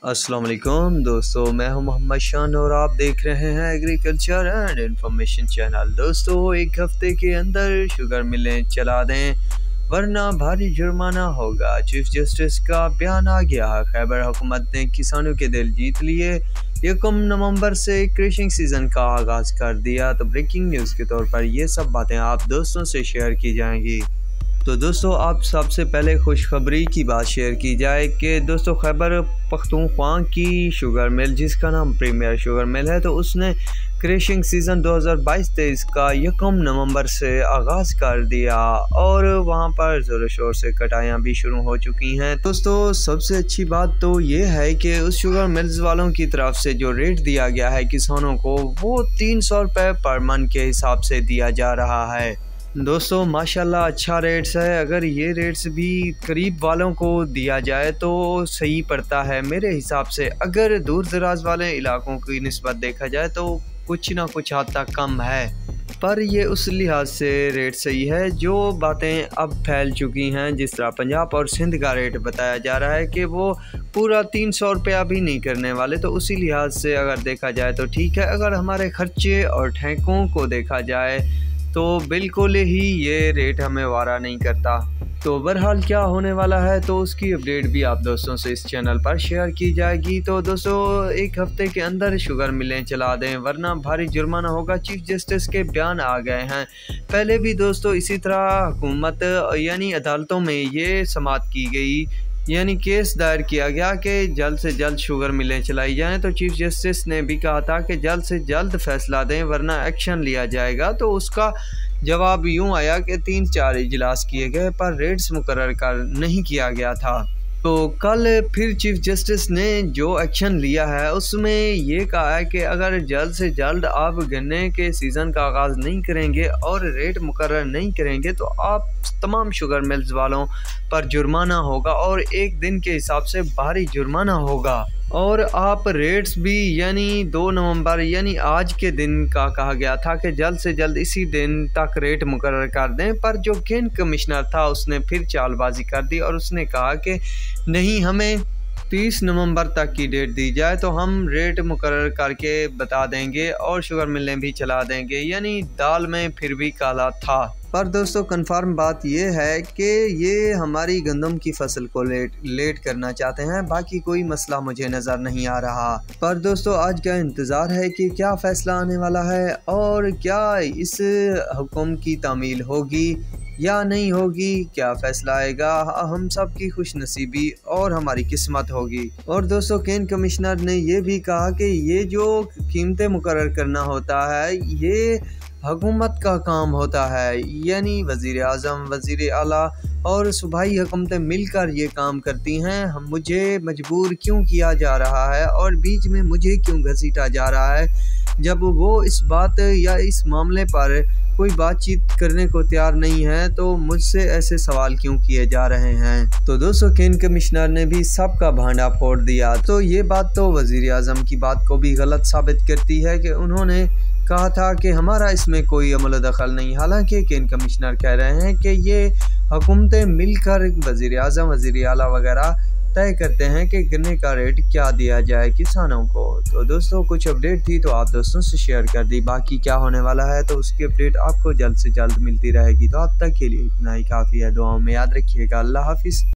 अस्सलाम वालेकुम दोस्तों, मैं हूं मोहम्मद शान और आप देख रहे हैं एग्रीकल्चर एंड इंफॉर्मेशन चैनल। दोस्तों, एक हफ्ते के अंदर शुगर मिलें चला दें वरना भारी जुर्माना होगा। चीफ जस्टिस का बयान आ गया। खैबर हुकूमत ने किसानों के दिल जीत लिए। 1 नवंबर से क्रशिंग सीज़न का आगाज़ कर दिया। तो ब्रेकिंग न्यूज़ के तौर पर ये सब बातें आप दोस्तों से शेयर की जाएंगी। तो दोस्तों, आप सबसे पहले खुशखबरी की बात शेयर की जाए कि दोस्तों खैबर पख्तूनख्वा की शुगर मिल, जिसका नाम प्रीमियर शुगर मिल है, तो उसने क्रशिंग सीज़न 2022-23 का 1 नवंबर से आगाज़ कर दिया और वहां पर ज़ोर शोर से कटाइयाँ भी शुरू हो चुकी हैं। दोस्तों, सबसे अच्छी बात तो ये है कि उस शुगर मिल्स वालों की तरफ से जो रेट दिया गया है किसानों को, वो 300 रुपये पर मन के हिसाब से दिया जा रहा है। दोस्तों माशाल्लाह अच्छा रेट्स है। अगर ये रेट्स भी करीब वालों को दिया जाए तो सही पड़ता है मेरे हिसाब से। अगर दूर दराज वाले इलाकों की निस्बत देखा जाए तो कुछ ना कुछ हद तक कम है, पर ये उस लिहाज से रेट सही है। जो बातें अब फैल चुकी हैं, जिस तरह पंजाब और सिंध का रेट बताया जा रहा है कि वो पूरा 300 रुपया भी नहीं करने वाले, तो उसी लिहाज से अगर देखा जाए तो ठीक है। अगर हमारे खर्चे और ठेकों को देखा जाए तो बिल्कुल ही ये रेट हमें वारा नहीं करता। तो बहरहाल क्या होने वाला है तो उसकी अपडेट भी आप दोस्तों से इस चैनल पर शेयर की जाएगी। तो दोस्तों, 1 हफ्ते के अंदर शुगर मिलें चला दें वरना भारी जुर्माना होगा। चीफ जस्टिस के बयान आ गए हैं। पहले भी दोस्तों इसी तरह हुकूमत यानी अदालतों में ये समाअत की गई, यानी केस दायर किया गया कि जल्द से जल्द शुगर मिलें चलाई जाएं। तो चीफ जस्टिस ने भी कहा था कि जल्द से जल्द फैसला दें वरना एक्शन लिया जाएगा। तो उसका जवाब यूं आया कि 3-4 इजलास किए गए पर रेट्स मुकर्रर कर नहीं किया गया था। तो कल फिर चीफ जस्टिस ने जो एक्शन लिया है उसमें ये कहा है कि अगर जल्द से जल्द आप गन्ने के सीज़न का आगाज़ नहीं करेंगे और रेट मुकर्रर नहीं करेंगे तो आप तमाम शुगर मिल्स वालों पर जुर्माना होगा और 1 दिन के हिसाब से भारी जुर्माना होगा। और आप रेट्स भी यानी 2 नवंबर यानी आज के दिन का कहा गया था कि जल्द से जल्द इसी दिन तक रेट मुकर्रर कर दें, पर जो केन कमिश्नर था उसने फिर चालबाजी कर दी और उसने कहा कि नहीं, हमें 30 नवंबर तक की डेट दी जाए तो हम रेट मुकर्रर करके बता देंगे और शुगर मिलें भी चला देंगे। यानी दाल में फिर भी काला था। पर दोस्तों कंफर्म बात यह है कि ये हमारी गंदम की फसल को लेट करना चाहते हैं, बाकी कोई मसला मुझे नज़र नहीं आ रहा। पर दोस्तों आज का इंतज़ार है कि क्या फ़ैसला आने वाला है और क्या इस हुक्म की तामील होगी या नहीं होगी, क्या फ़ैसला आएगा, हम सब की खुशनसीबी और हमारी किस्मत होगी। और दोस्तों केन कमिश्नर ने यह भी कहा कि ये जो कीमतें मुकर्रर करना होता है ये हुकूमत का काम होता है, यानी वज़ीर आज़म, वज़ीर आला और सूबाई हुकूमतें मिलकर ये काम करती हैं। मुझे मजबूर क्यों किया जा रहा है और बीच में मुझे क्यों घसीटा जा रहा है, जब वो इस बात या इस मामले पर कोई बातचीत करने को तैयार नहीं है तो मुझसे ऐसे सवाल क्यों किए जा रहे हैं। तो दोस्तों केन कमिश्नर ने भी सबका भांडा फोड़ दिया। तो ये बात तो वज़ीर आज़म की बात को भी गलत साबित करती है कि उन्होंने कहा था कि हमारा इसमें कोई अमल दखल नहीं। हालांकि केन कमिश्नर कह रहे हैं कि ये हुकूमतें मिलकर वज़ीर आज़म, वज़ीर आला वगैरह तय करते हैं कि गन्ने का रेट क्या दिया जाए किसानों को। तो दोस्तों कुछ अपडेट थी तो आप दोस्तों से शेयर कर दी। बाकी क्या होने वाला है तो उसकी अपडेट आपको जल्द से जल्द मिलती रहेगी। तो अब तक के लिए इतना ही काफ़ी है। दुआओं में याद रखिएगा। अल्लाह हाफिज़।